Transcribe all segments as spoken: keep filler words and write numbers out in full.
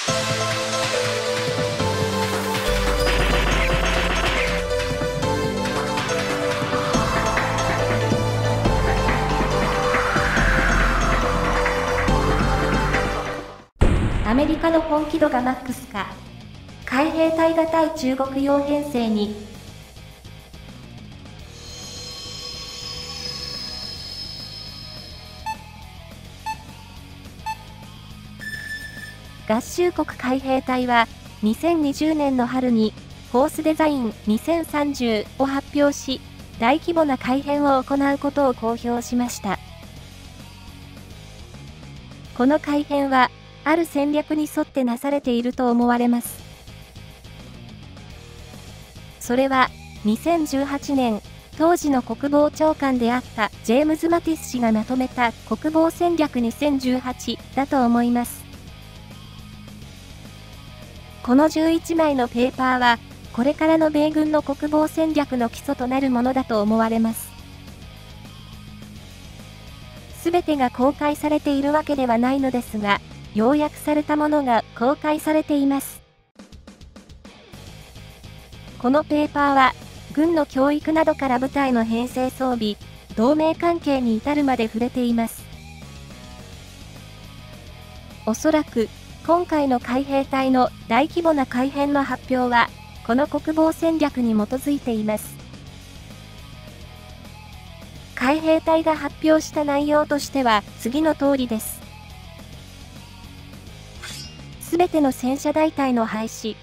アメリカの本気度がマックスか。海兵隊が対中国用編成に。合衆国海兵隊は、にせんにじゅうねんの春に、フォースデザインにせんさんじゅうを発表し、大規模な改編を行うことを公表しました。この改編は、ある戦略に沿ってなされていると思われます。それは、にせんじゅうはちねん、当時の国防長官であったジェームズ・マティス氏がまとめた国防戦略にせんじゅうはちだと思います。このじゅういちまいのペーパーは、これからの米軍の国防戦略の基礎となるものだと思われます。すべてが公開されているわけではないのですが、要約されたものが公開されています。このペーパーは、軍の教育などから部隊の編成装備、同盟関係に至るまで触れています。おそらく、今回の海兵隊の大規模な改編の発表は、この国防戦略に基づいています。海兵隊が発表した内容としては、次の通りです。すべての戦車大隊の廃止。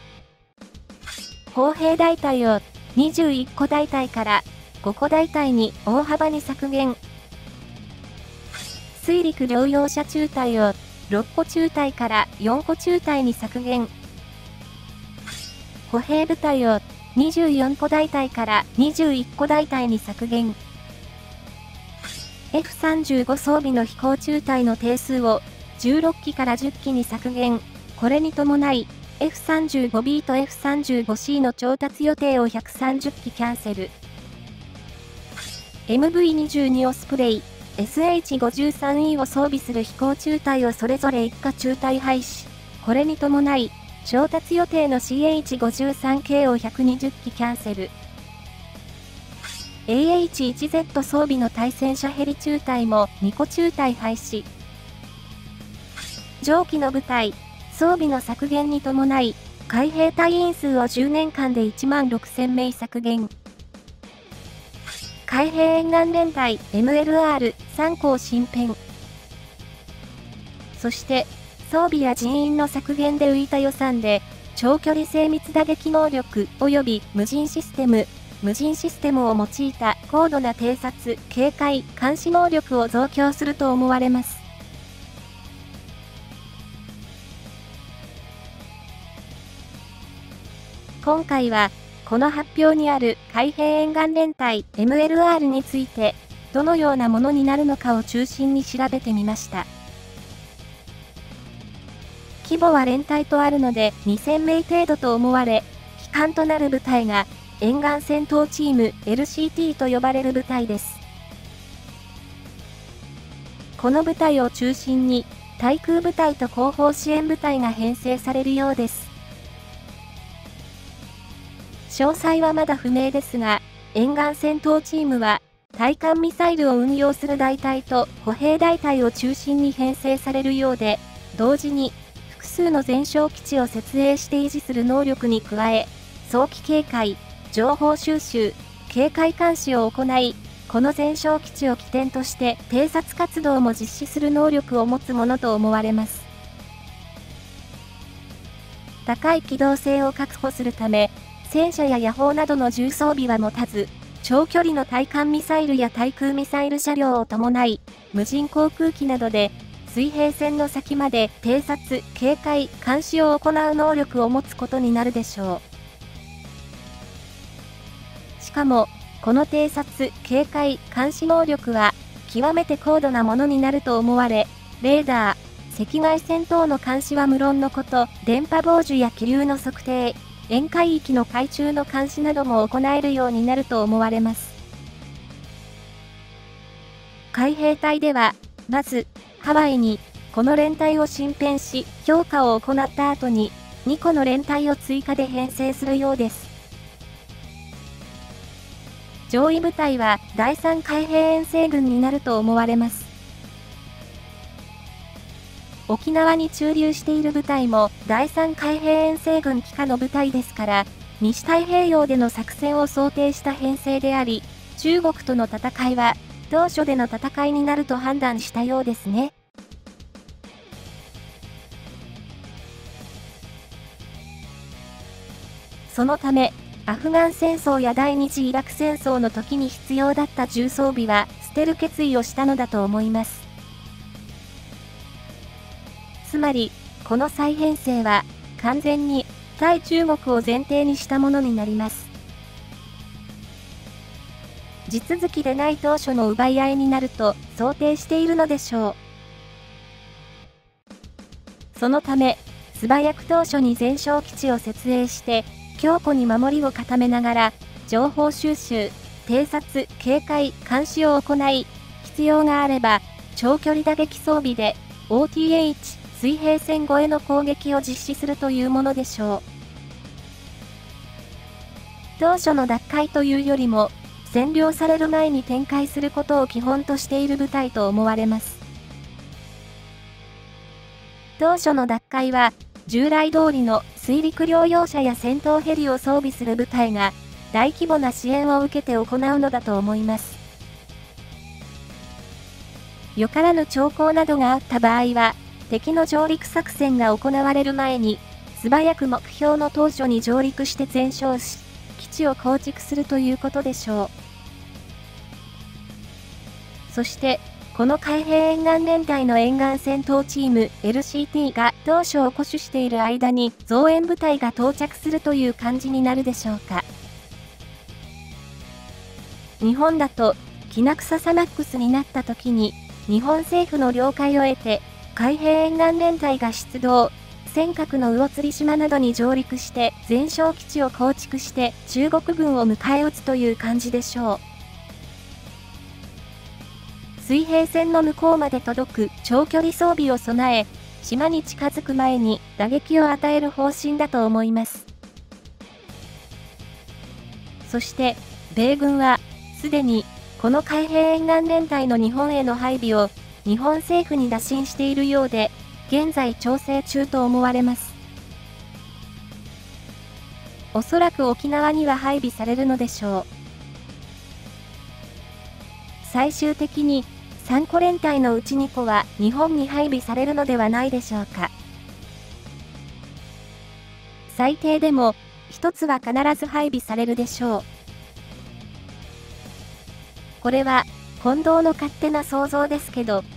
砲兵大隊をにじゅういっこ大隊からごこ大隊に大幅に削減。水陸両用車中隊をろっこ中隊からよんこ中隊に削減。歩兵部隊をにじゅうよんこ大隊からにじゅういっこ大隊に削減。エフさんじゅうご 装備の飛行中隊の定数をじゅうろっきからじゅっきに削減。これに伴い、エフさんじゅうごビー と エフさんじゅうごシー の調達予定をひゃくさんじゅっきキャンセル。エムブイにじゅうに オスプレイ、エスエイチごじゅうさんイー を装備する飛行中隊をそれぞれいっか中隊廃止。これに伴い、調達予定の シーエイチごじゅうさんケー をひゃくにじゅっきキャンセル。エーエイチワンゼット 装備の対戦車ヘリ中隊もにこ中隊廃止。上記の部隊、装備の削減に伴い、海兵隊員数をじゅうねんかんでいちまんろくせんめい削減。海兵沿岸連隊 エムエルアールさん 校新編。そして、装備や人員の削減で浮いた予算で、長距離精密打撃能力及び無人システム、無人システムを用いた高度な偵察、警戒、監視能力を増強すると思われます。今回は、この発表にある海兵沿岸連隊 エムエルアール について、どのようなものになるのかを中心に調べてみました。規模は連隊とあるのでにせんめい程度と思われ、基幹となる部隊が沿岸戦闘チーム エルシーティー と呼ばれる部隊です。この部隊を中心に、対空部隊と後方支援部隊が編成されるようです。詳細はまだ不明ですが、沿岸戦闘チームは、対艦ミサイルを運用する大隊と歩兵大隊を中心に編成されるようで、同時に、複数の前哨基地を設営して維持する能力に加え、早期警戒、情報収集、警戒監視を行い、この前哨基地を起点として偵察活動も実施する能力を持つものと思われます。高い機動性を確保するため、戦車や野砲などの重装備は持たず、長距離の対艦ミサイルや対空ミサイル車両を伴い、無人航空機などで、水平線の先まで偵察、警戒、監視を行う能力を持つことになるでしょう。しかも、この偵察、警戒、監視能力は、極めて高度なものになると思われ、レーダー、赤外線等の監視は無論のこと、電波傍受や気流の測定、沿海域の海中の監視なども行えるようになると思われます。海兵隊では、まず、ハワイにこの連隊を新編し、強化を行った後に、にこの連隊を追加で編成するようです。上位部隊はだいさん海兵遠征軍になると思われます。沖縄に駐留している部隊もだいさん海兵遠征軍旗下の部隊ですから、西太平洋での作戦を想定した編成であり、中国との戦いは当初での戦いになると判断したようですね。そのため、アフガン戦争や第二次イラク戦争の時に必要だった重装備は捨てる決意をしたのだと思います。つまり、この再編成は完全に対中国を前提にしたものになります。地続きでない当初の奪い合いになると想定しているのでしょう。そのため、素早く当初に前哨基地を設営して、強固に守りを固めながら、情報収集、偵察、警戒、監視を行い、必要があれば、長距離打撃装備で、オーティーエイチ、水平線越えの攻撃を実施するというものでしょう。当初の奪回というよりも、占領される前に展開することを基本としている部隊と思われます。当初の奪回は、従来通りの水陸両用車や戦闘ヘリを装備する部隊が大規模な支援を受けて行うのだと思います。よからぬ兆候などがあった場合は、敵の上陸作戦が行われる前に、素早く目標の当初に上陸して全焼し、基地を構築するということでしょう。そして、この海兵沿岸連隊の沿岸戦闘チーム エルシーティー が当初を固守している間に増援部隊が到着するという感じになるでしょうか。日本だと、きな臭さマックスになった時に、日本政府の了解を得て、海兵沿岸連隊が出動、尖閣の魚釣島などに上陸して全焼基地を構築して中国軍を迎え撃つという感じでしょう。水平線の向こうまで届く長距離装備を備え、島に近づく前に打撃を与える方針だと思います。そして、米軍は、すでに、この海兵沿岸連隊の日本への配備を、日本政府に打診しているようで、現在調整中と思われます。おそらく沖縄には配備されるのでしょう。最終的に、さんこ連隊のうちにこは日本に配備されるのではないでしょうか。最低でも、ひとつは必ず配備されるでしょう。これは、近藤の勝手な想像ですけど、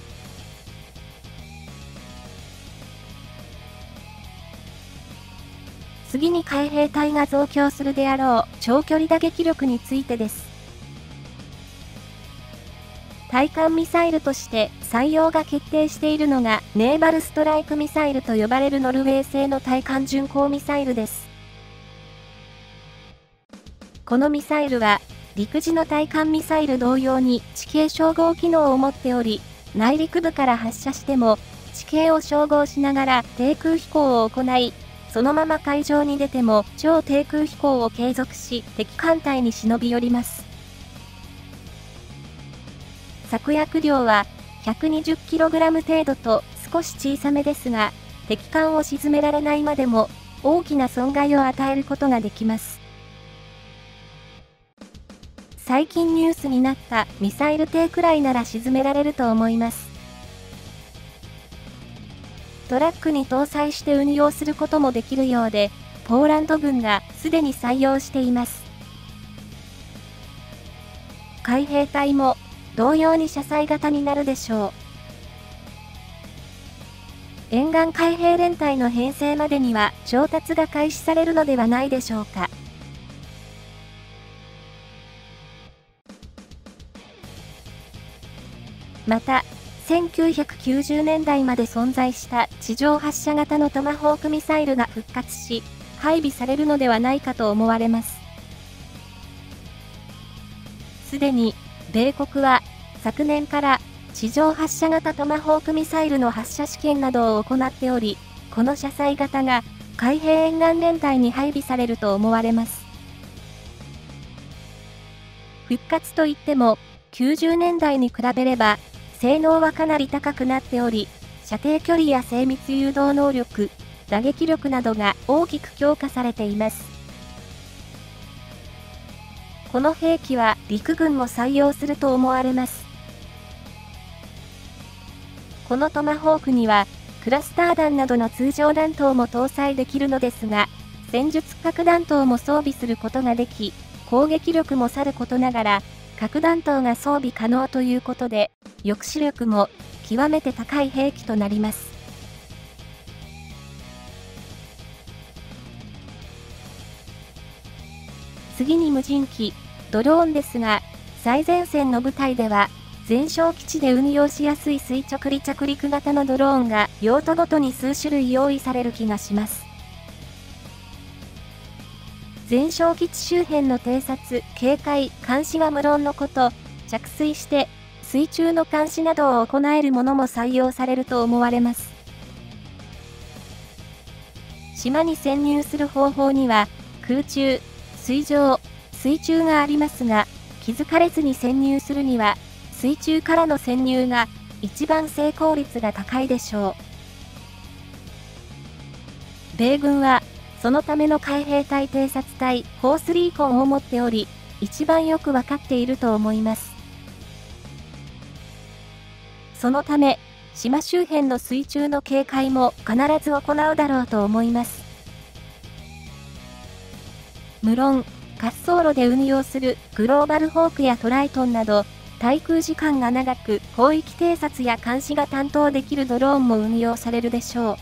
次に海兵隊が増強するであろう長距離打撃力についてです。対艦ミサイルとして採用が決定しているのがネーバルストライクミサイルと呼ばれるノルウェー製の対艦巡航ミサイルです。このミサイルは陸自の対艦ミサイル同様に地形照合機能を持っており、内陸部から発射しても地形を照合しながら低空飛行を行い、そのまま海上に出ても超低空飛行を継続し敵艦隊に忍び寄ります。策略量は ひゃくにじゅっキログラム 程度と少し小さめですが、敵艦を沈められないまでも大きな損害を与えることができます。最近ニュースになったミサイル艇くらいなら沈められると思います。トラックに搭載して運用することもできるようで、ポーランド軍がすでに採用しています。海兵隊も同様に車載型になるでしょう。沿岸海兵連隊の編成までには調達が開始されるのではないでしょうか。また、せんきゅうひゃくきゅうじゅうねんだいまで存在した地上発射型のトマホークミサイルが復活し、配備されるのではないかと思われます。すでに、米国は昨年から地地上発射型トマホークミサイルの発射試験などを行っており、この車載型が海兵沿岸連隊に配備されると思われます。復活といっても、きゅうじゅうねんだいに比べれば、性能はかなり高くなっており、射程距離や精密誘導能力、打撃力などが大きく強化されています。この兵器は陸軍も採用すると思われます。このトマホークには、クラスター弾などの通常弾頭も搭載できるのですが、戦術核弾頭も装備することができ、攻撃力もさることながら、核弾頭が装備可能ということで、抑止力も極めて高い兵器となります。次に無人機、ドローンですが、最前線の部隊では、前哨基地で運用しやすい垂直離着陸型のドローンが用途ごとに数種類用意される気がします。前哨基地周辺の偵察、警戒、監視は無論のこと、着水して水中の監視などを行えるものも採用されると思われます。島に潜入する方法には、空中、水上、水中がありますが、気づかれずに潜入するには、水中からの潜入が一番成功率が高いでしょう。米軍は、そのための海兵隊偵察隊、フォースリーコンを持っており、一番よくわかっていると思います。そのため、島周辺の水中の警戒も必ず行うだろうと思います。無論、滑走路で運用するグローバルホークやトライトンなど、滞空時間が長く広域偵察や監視が担当できるドローンも運用されるでしょう。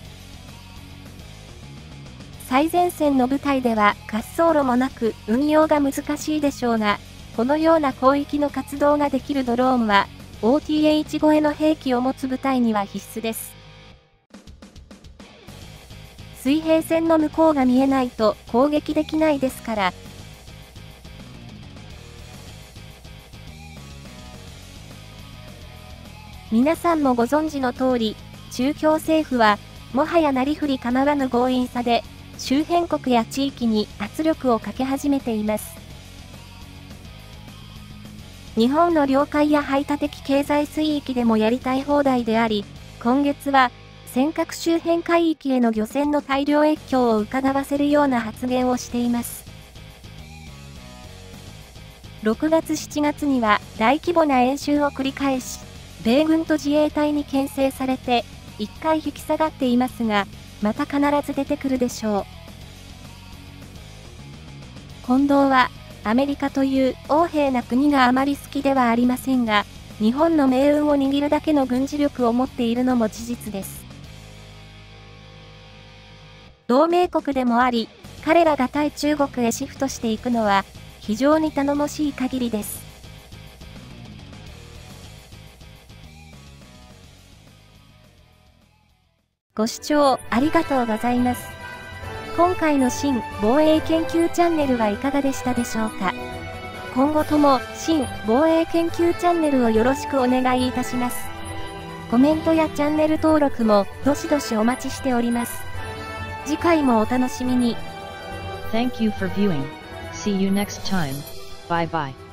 最前線の部隊では滑走路もなく運用が難しいでしょうが、このような広域の活動ができるドローンは オーティーエイチ 超えの兵器を持つ部隊には必須です。水平線の向こうが見えないと攻撃できないですから。皆さんもご存知の通り、中共政府は、もはやなりふり構わぬ強引さで、周辺国や地域に圧力をかけ始めています。日本の領海や排他的経済水域でもやりたい放題であり、今月は、尖閣周辺海域への漁船の大量越境を伺わせるような発言をしています。ろくがつしちがつには大規模な演習を繰り返し、米軍と自衛隊に牽制されて、一回引き下がっていますが、また必ず出てくるでしょう。近藤は、アメリカという横柄な国があまり好きではありませんが、日本の命運を握るだけの軍事力を持っているのも事実です。同盟国でもあり、彼らが対中国へシフトしていくのは、非常に頼もしい限りです。ご視聴ありがとうございます。今回の新防衛研究チャンネルはいかがでしたでしょうか。今後とも新防衛研究チャンネルをよろしくお願いいたします。コメントやチャンネル登録もどしどしお待ちしております。次回もお楽しみに。 Thank you for viewing. See you next time. Bye bye.